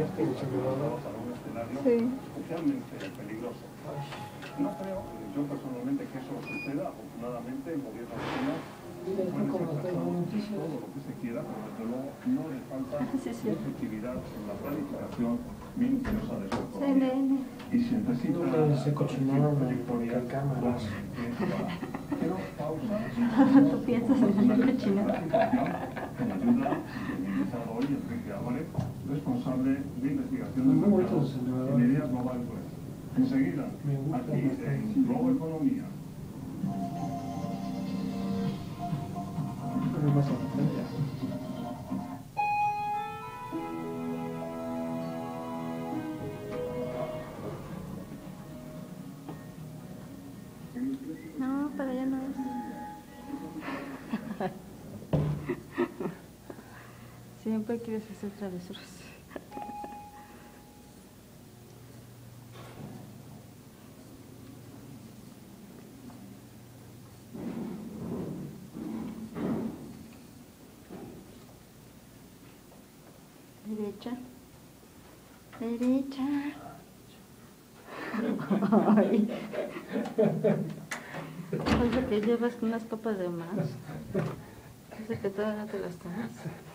Sí. Especialmente peligroso. No creo, yo personalmente, que eso suceda. Afortunadamente, el gobierno chino puede ser todo lo que se quiera, pero desde luego no le falta efectividad en la planificación minuciosa de su economía. Y si necesita... se cochinaron por cámaras. Pero pausa... ¿Tú piensas en la cochinada? Con ayuda del ministro hoy, Enrique Álvarez, responsable de investigación de mercados en Ideas Global Web. Enseguida, aquí en Globo Economía. No, para allá no es. Siempre quieres hacer travesuras. Derecha. Derecha. Ay. Oye, que llevas unas copas de más. Dice que todavía no te las tomas.